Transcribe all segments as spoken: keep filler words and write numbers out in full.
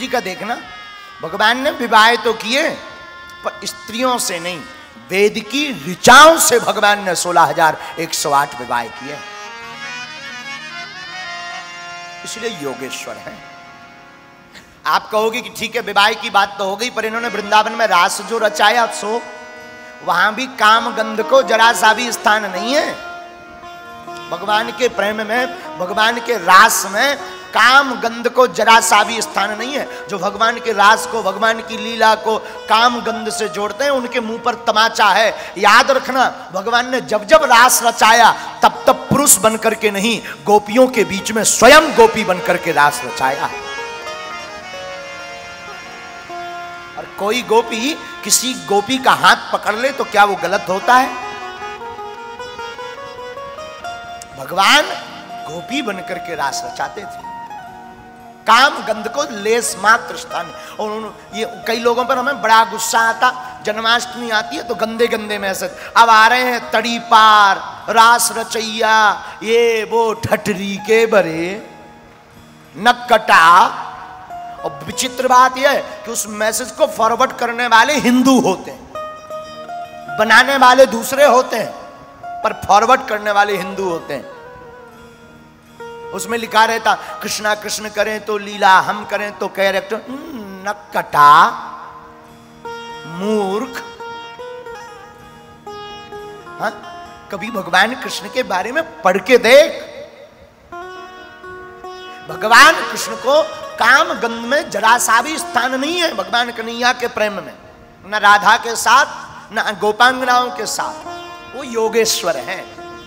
जी का देखना, भगवान ने विवाह तो किए पर स्त्रियों से नहीं, वेद की ऋचाओं से भगवान ने सोलह हजार एक सौ आठ विवाह किए, इसलिए योगेश्वर है। आप कहोगे कि ठीक है विवाह की बात तो हो गई, पर इन्होंने वृंदावन में रास जो रचाया सो वहां भी काम गंध को जरा सा भी स्थान नहीं है। भगवान के प्रेम में, भगवान के रास में काम गंध को जरा सा भी स्थान नहीं है। जो भगवान के रास को, भगवान की लीला को काम गंध से जोड़ते हैं उनके मुंह पर तमाचा है। याद रखना, भगवान ने जब जब रास रचाया तब तब पुरुष बनकर के नहीं, गोपियों के बीच में स्वयं गोपी बनकर के रास रचाया। और कोई गोपी किसी गोपी का हाथ पकड़ ले तो क्या वो गलत होता है? भगवान गोपी बनकर के रास रचाते थे, काम गंध को लेस मात्र स्थान। और ये कई लोगों पर हमें बड़ा गुस्सा आता, जन्माष्टमी आती है तो गंदे गंदे मैसेज, अब आ रहे हैं तड़ी पार, रास रचैया, ये वो ठटरी के बरे नक्कटा। और विचित्र बात यह है कि उस मैसेज को फॉरवर्ड करने वाले हिंदू होते हैं, बनाने वाले दूसरे होते हैं, पर फॉरवर्ड करने वाले हिंदू होते हैं। उसमें लिखा रहता कृष्णा कृष्ण करें तो लीला, हम करें तो कैरेक्टर। नक्कटा, मूर्ख। हाँ, कभी भगवान कृष्ण के बारे में पढ़ के देख। भगवान कृष्ण को काम गंध में जरा सा भी स्थान नहीं है। भगवान कन्हैया के प्रेम में न राधा के साथ न गोपांगनाओं के साथ, वो योगेश्वर है।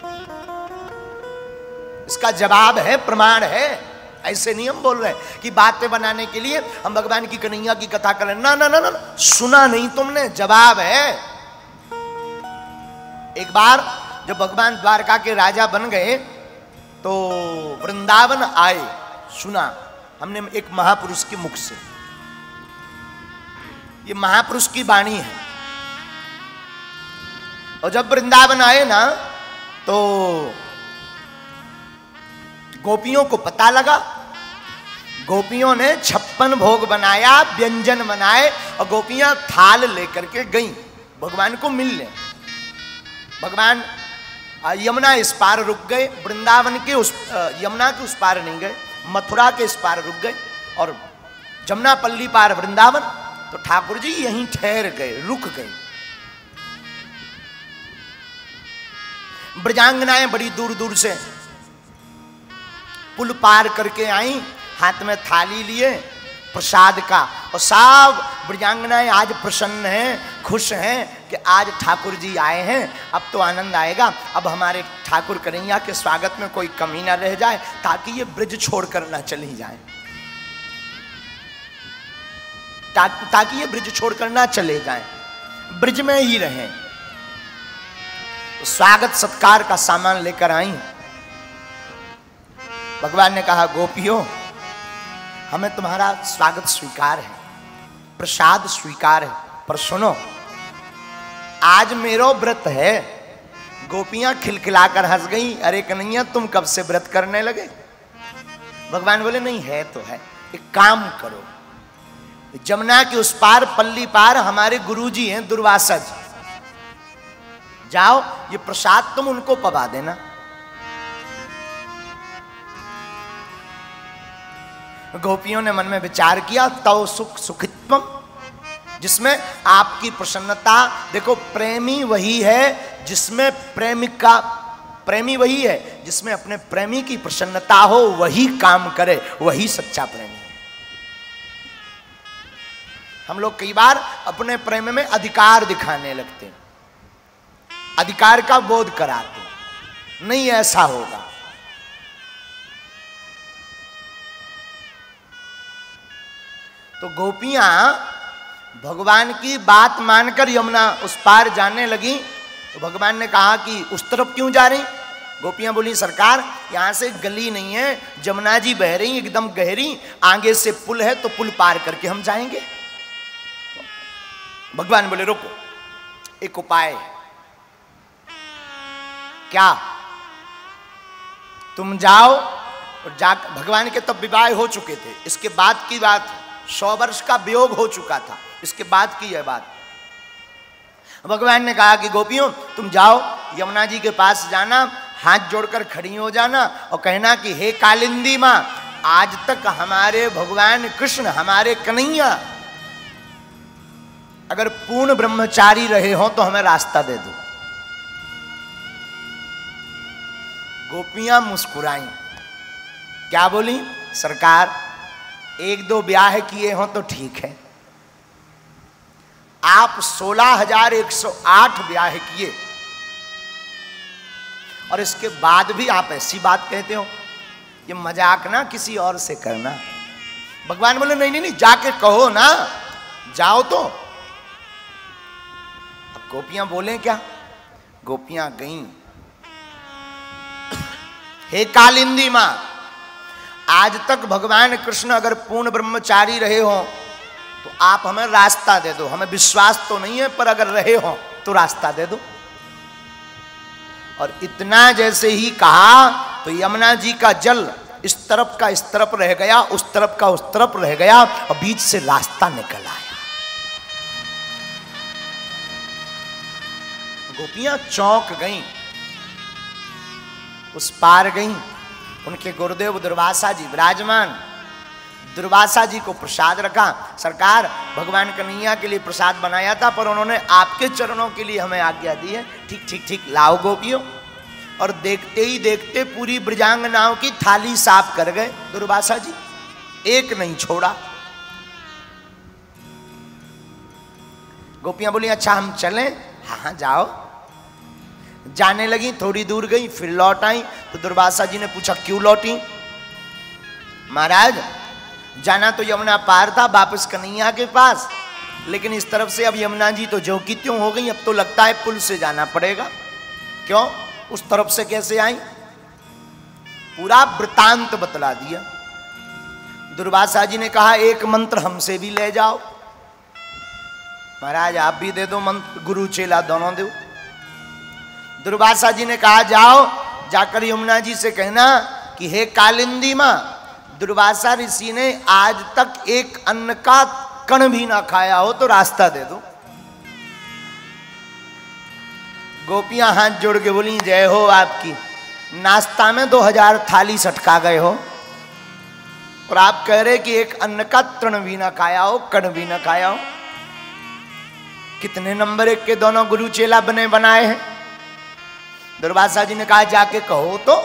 इसका जवाब है, प्रमाण है। ऐसे नहीं हम बोल रहे कि बातें बनाने के लिए हम भगवान की कन्हैया की कथा करें, ना ना ना ना, सुना नहीं तुमने, जवाब है। एक बार जब भगवान द्वारका के राजा बन गए तो वृंदावन आए, सुना हमने एक महापुरुष के मुख से। ये महापुरुष की वाणी है। और जब वृंदावन आए ना तो गोपियों को पता लगा, गोपियों ने छप्पन भोग बनाया, व्यंजन बनाए और गोपियां थाल लेकर के गईं भगवान को मिलने। भगवान यमुना इस पार रुक गए, वृंदावन के उस यमुना के उस पार नहीं गए, मथुरा के इस पार रुक गए और जमुनापल्ली पार वृंदावन। तो ठाकुर जी यहीं ठहर गए, रुक गए। ब्रजांगनाएं बड़ी दूर दूर से पुल पार करके आई, हाथ में थाली लिए प्रसाद का, और सब ब्रजांगनाएं आज प्रसन्न हैं, खुश हैं कि आज ठाकुर जी आए हैं, अब तो आनंद आएगा, अब हमारे ठाकुर कन्हैया के स्वागत में कोई कमी ना रह जाए, ताकि ये ब्रिज छोड़कर ना चली जाए, ता, ताकि ये ब्रिज छोड़कर ना चले जाए, ब्रिज में ही रहें। तो स्वागत सत्कार का सामान लेकर आई। भगवान ने कहा गोपियों, हमें तुम्हारा स्वागत स्वीकार है, प्रसाद स्वीकार है, पर सुनो आज मेरो व्रत है। गोपियां खिलखिलाकर हंस गई, अरे कन्हैया तुम कब से व्रत करने लगे? भगवान बोले नहीं है तो है, एक काम करो, जमुना के उस पार पल्ली पार हमारे गुरुजी हैं दुर्वासा जी, जाओ ये प्रसाद तुम उनको पवा देना। गोपियों ने मन में विचार किया, तव सुख सुखित्वम, जिसमें आपकी प्रसन्नता। देखो प्रेमी वही है जिसमें प्रेमिका, प्रेमी वही है जिसमें अपने प्रेमी की प्रसन्नता हो, वही काम करे, वही सच्चा प्रेमी है। हम लोग कई बार अपने प्रेम में अधिकार दिखाने लगते हैं, अधिकार का बोध कराते, नहीं ऐसा होगा। तो गोपियां भगवान की बात मानकर यमुना उस पार जाने लगी। तो भगवान ने कहा कि उस तरफ क्यों जा रही? गोपियां बोली सरकार यहां से गली नहीं है, जमुना जी बह रही एकदम गहरी, आगे से पुल है तो पुल पार करके हम जाएंगे। भगवान बोले रुको, एक उपाय है। क्या? तुम जाओ और जा, भगवान के तब विवाह हो चुके थे, इसके बाद की बात, सौ वर्ष का वियोग हो चुका था। इसके बाद की यह बात। भगवान ने कहा कि गोपियों तुम जाओ, यमुना जी के पास जाना, हाथ जोड़कर खड़ी हो जाना और कहना कि हे कालिंदी माँ, आज तक हमारे भगवान कृष्ण, हमारे कन्हैया अगर पूर्ण ब्रह्मचारी रहे हो तो हमें रास्ता दे दो। गोपियां मुस्कुराई, क्या बोली? सरकार, एक दो ब्याह किए हो तो ठीक है, आप सोलह हजार एक सौ आठ ब्याह किए और इसके बाद भी आप ऐसी बात कहते हो, ये मजाक ना किसी और से करना। भगवान बोले नहीं नहीं नहीं, जाके कहो ना, जाओ तो। अब गोपियां बोले क्या? गोपियां गईं, हे कालिंदी मां, आज तक भगवान कृष्ण अगर पूर्ण ब्रह्मचारी रहे हो तो आप हमें रास्ता दे दो। हमें विश्वास तो नहीं है, पर अगर रहे हो तो रास्ता दे दो। और इतना जैसे ही कहा तो यमुना जी का जल इस तरफ का इस तरफ रह गया, उस तरफ का उस तरफ रह गया और बीच से रास्ता निकल आया। गोपियां चौंक गईं, उस पार गईं। उनके गुरुदेव दुर्वासा जी विराजमान, दुर्वासा जी को प्रसाद रखा। सरकार, भगवान कन्हैया के लिए प्रसाद बनाया था, पर उन्होंने आपके चरणों के लिए हमें आज्ञा दी है। ठीक ठीक ठीक, लाओ गोपियों। और देखते ही देखते पूरी ब्रजांगनाओं की थाली साफ कर गए दुर्वासा जी, एक नहीं छोड़ा। गोपियां बोली अच्छा हम चलें? हाँ हाँ जाओ। जाने लगी, थोड़ी दूर गई, फिर लौट आई। तो दुर्वासा जी ने पूछा क्यों लौटी? महाराज, जाना तो यमुना पार था, वापस कन्हैया के पास, लेकिन इस तरफ से अब यमुना जी तो ज्यों की त्यों हो गई, अब तो लगता है पुल से जाना पड़ेगा। क्यों? उस तरफ से कैसे आई? पूरा वृतांत बतला दिया। दुर्वासा जी ने कहा एक मंत्र हमसे भी ले जाओ। महाराज आप भी दे दो मंत्र, गुरु चेला दोनों दो। दुर्वासा जी ने कहा जाओ, जाकर यमुना जी से कहना कि हे कालिंदी मां, दुर्वासा ऋषि ने आज तक एक अन्न का कण भी ना खाया हो तो रास्ता दे दो। गोपियां हाथ जोड़ के बोली जय हो आपकी। नाश्ता में दो हजार थाली सटका गए हो और आप कह रहे कि एक अन्न का तृण भी ना खाया हो, कण भी ना खाया हो। कितने नंबर एक के दोनों गुरु चेला बने बनाए हैं। दुर्वासा जी ने कहा जाके कहो तो।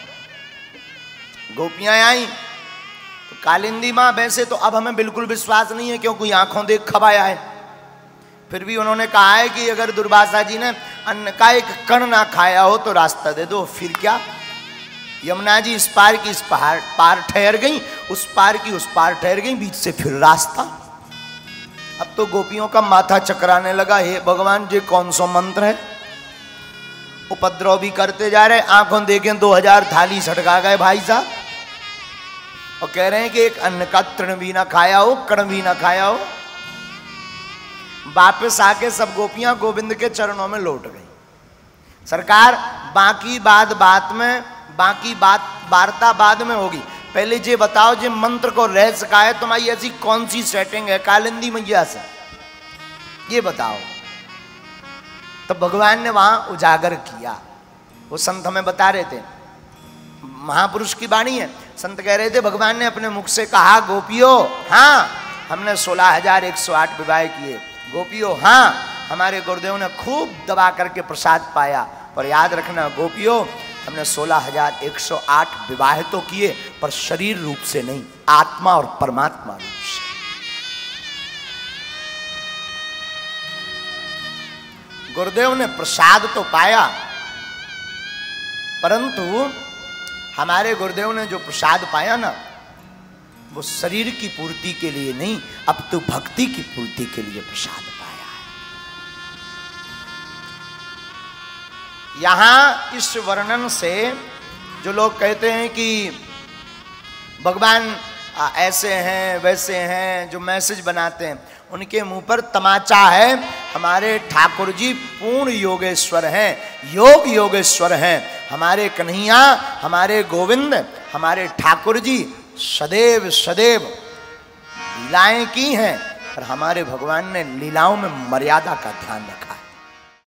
गोपियां आई तो कालिंदी मां, वैसे तो अब हमें बिल्कुल विश्वास नहीं है क्योंकि आंखों देख खबाया है, फिर भी उन्होंने कहा है कि अगर दुर्वासा जी ने अन्न का एक कण ना खाया हो तो रास्ता दे दो। फिर क्या? यमुना जी इस पार की इस पहाड़ पार ठहर गई, उस पार की उस पार ठहर गई, बीच से फिर रास्ता। अब तो गोपियों का माथा चकराने लगा, हे भगवान ये कौन सा मंत्र है? उपद्रव भी करते जा रहे, आंखों देखें दो हजार थाली सटका गए भाई साहब, और कह रहे हैं कि एक अन्न का तृण भी ना खाया हो, कण भी ना खाया हो। वापस आके सब गोपियां गोविंद के चरणों में लौट गई। सरकार, बाकी बात बात में, बाकी बात वार्ता बाद में होगी, पहले ये बताओ जे मंत्र को रह सका है तुम्हारी ऐसी कौन सी सेटिंग है कालिंदी मैया से, ये बताओ। तो भगवान ने वहां उजागर किया। वो संत हमें बता रहे थे, महापुरुष की वाणी है, संत कह रहे थे भगवान ने अपने मुख से कहा गोपियों हाँ हमने सोलह हजार एक सौ आठ विवाह किए, गोपियों हाँ हमारे गुरुदेव ने खूब दबा करके प्रसाद पाया, पर याद रखना गोपियों हमने सोलह हजार एक सौ आठ विवाह तो किए पर शरीर रूप से नहीं, आत्मा और परमात्मा रूप से। गुरुदेव ने प्रसाद तो पाया, परंतु हमारे गुरुदेव ने जो प्रसाद पाया ना वो शरीर की पूर्ति के लिए नहीं, अब तो भक्ति की पूर्ति के लिए प्रसाद पाया है। यहां इस वर्णन से जो लोग कहते हैं कि भगवान ऐसे हैं वैसे हैं, जो मैसेज बनाते हैं उनके मुंह पर तमाचा है। हमारे ठाकुर जी पूर्ण योगेश्वर हैं, योग योगेश्वर हैं। हमारे कन्हैया, हमारे गोविंद, हमारे ठाकुर जी सदैव सदैव लीलाएं की हैं, पर हमारे भगवान ने लीलाओं में मर्यादा का ध्यान रखा।